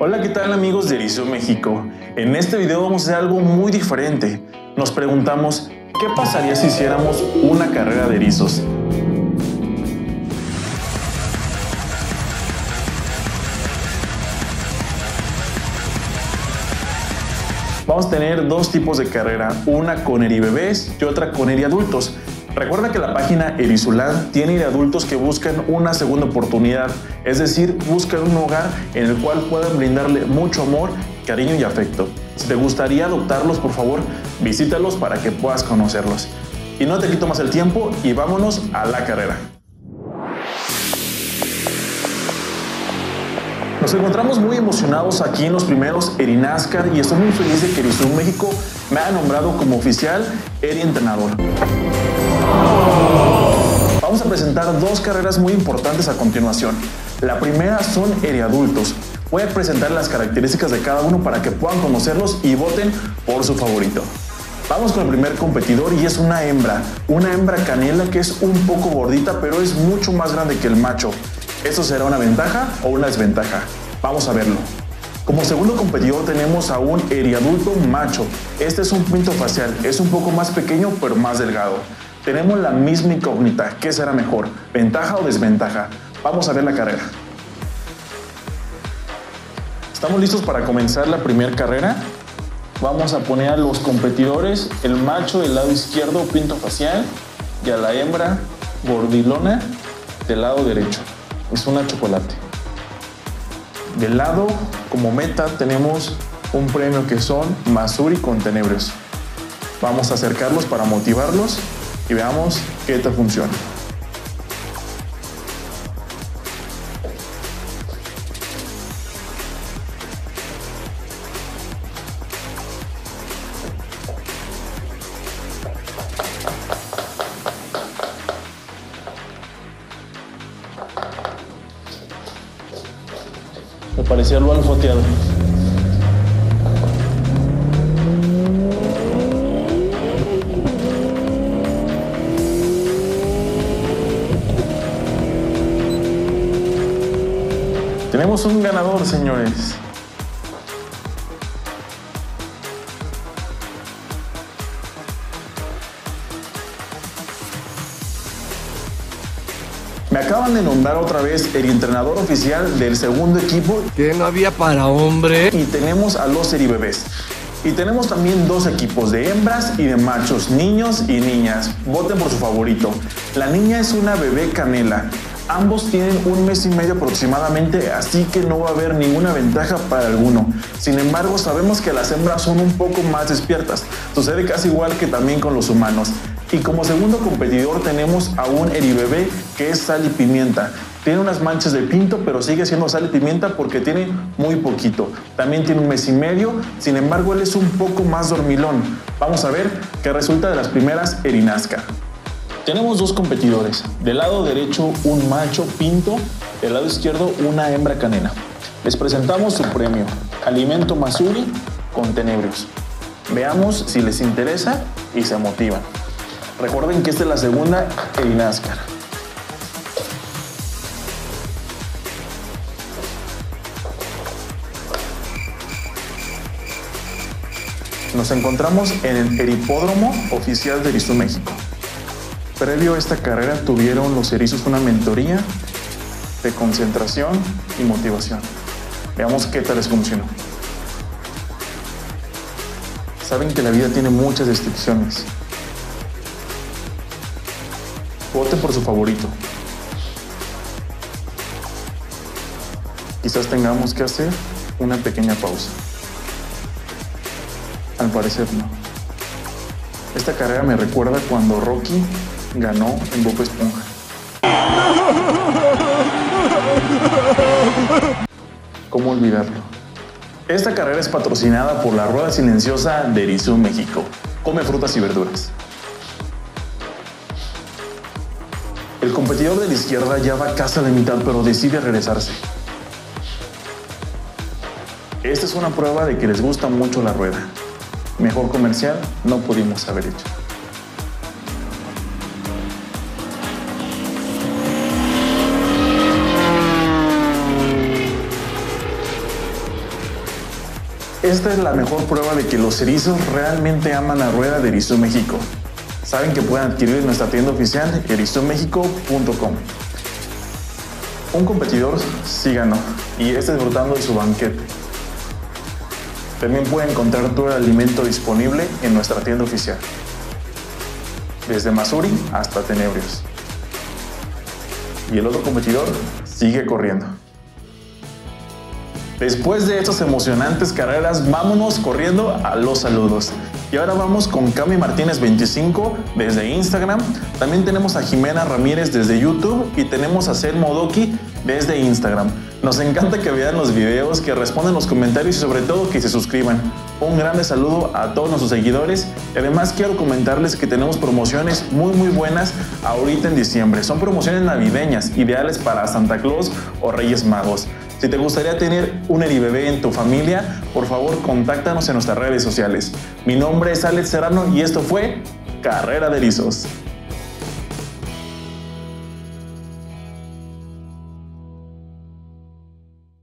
Hola, ¿qué tal amigos de Erizum México? En este video vamos a hacer algo muy diferente. Nos preguntamos, ¿qué pasaría si hiciéramos una carrera de erizos? Vamos a tener dos tipos de carrera, una con eribebés y otra con eriadultos. Recuerda que la página Erizuland tiene eriadultos que buscan una segunda oportunidad, es decir, buscan un hogar en el cual puedan brindarle mucho amor, cariño y afecto. Si te gustaría adoptarlos, por favor, visítalos para que puedas conocerlos. Y no te quito más el tiempo y vámonos a la carrera. Nos encontramos muy emocionados aquí en los primeros EriNASCAR y estoy muy feliz de que Erizum México me haya nombrado como oficial Entrenador. Vamos a presentar dos carreras muy importantes a continuación. La primera son eriadultos. Voy a presentar las características de cada uno para que puedan conocerlos y voten por su favorito. Vamos con el primer competidor y es una hembra canela que es un poco gordita pero es mucho más grande que el macho. ¿Esto será una ventaja o una desventaja? Vamos a verlo. Como segundo competidor tenemos a un eriadulto macho. Este es un pinto facial, es un poco más pequeño pero más delgado. Tenemos la misma incógnita, ¿qué será mejor? ¿Ventaja o desventaja? Vamos a ver la carrera. ¿Estamos listos para comenzar la primera carrera? Vamos a poner a los competidores, el macho del lado izquierdo, pinto facial, y a la hembra gordilona del lado derecho. Es una chocolate. Del lado, como meta, tenemos un premio que son Masuri con tenebrios. Vamos a acercarlos para motivarlos y veamos qué tal funciona. Me parecía lo alfoteado. Tenemos un ganador, señores. Me acaban de nombrar otra vez el entrenador oficial del segundo equipo. ¿Qué no había para hombre? Y tenemos a los eribebés. Y tenemos también dos equipos de hembras y de machos, niños y niñas. Voten por su favorito. La niña es una bebé canela. Ambos tienen 1 mes y medio aproximadamente, así que no va a haber ninguna ventaja para alguno. Sin embargo, sabemos que las hembras son un poco más despiertas. Sucede casi igual que también con los humanos. Y como segundo competidor tenemos a un eribebé que es sal y pimienta. Tiene unas manchas de pinto, pero sigue siendo sal y pimienta porque tiene muy poquito. También tiene 1 mes y medio, sin embargo él es un poco más dormilón. Vamos a ver qué resulta de las primeras EriNASCAR. Tenemos dos competidores. Del lado derecho un macho pinto, del lado izquierdo una hembra canela. Les presentamos su premio, alimento Masuri con tenebrios. Veamos si les interesa y se motivan. Recuerden que esta es la segunda EriNASCAR. Nos encontramos en el Eripódromo oficial de Erizum México. Previo a esta carrera tuvieron los erizos una mentoría de concentración y motivación. Veamos qué tal les funcionó. Saben que la vida tiene muchas restricciones. Vote por su favorito. Quizás tengamos que hacer una pequeña pausa. Al parecer no. Esta carrera me recuerda cuando Rocky ganó en Bob Esponja. ¿Cómo olvidarlo? Esta carrera es patrocinada por la Rueda Silenciosa de Erizum México. Come frutas y verduras. El competidor de la izquierda ya va casi a la mitad, pero decide regresarse. Esta es una prueba de que les gusta mucho la rueda. Mejor comercial no pudimos haber hecho. Esta es la mejor prueba de que los erizos realmente aman a Rueda de Erizó México. Saben que pueden adquirir en nuestra tienda oficial erizomexico.com. Un competidor sí ganó y está disfrutando de su banquete. También pueden encontrar todo el alimento disponible en nuestra tienda oficial, desde Masuri hasta Tenebrios. Y el otro competidor sigue corriendo. Después de estas emocionantes carreras, vámonos corriendo a los saludos. Y ahora vamos con Cami Martínez 25 desde Instagram. También tenemos a Jimena Ramírez desde YouTube y tenemos a Selmo Doki desde Instagram. Nos encanta que vean los videos, que respondan los comentarios y sobre todo que se suscriban. Un grande saludo a todos nuestros seguidores y además quiero comentarles que tenemos promociones muy buenas ahorita en diciembre. Son promociones navideñas ideales para Santa Claus o Reyes Magos. Si te gustaría tener un eribebé en tu familia, por favor contáctanos en nuestras redes sociales. Mi nombre es Alex Serrano y esto fue Carrera de Erizos.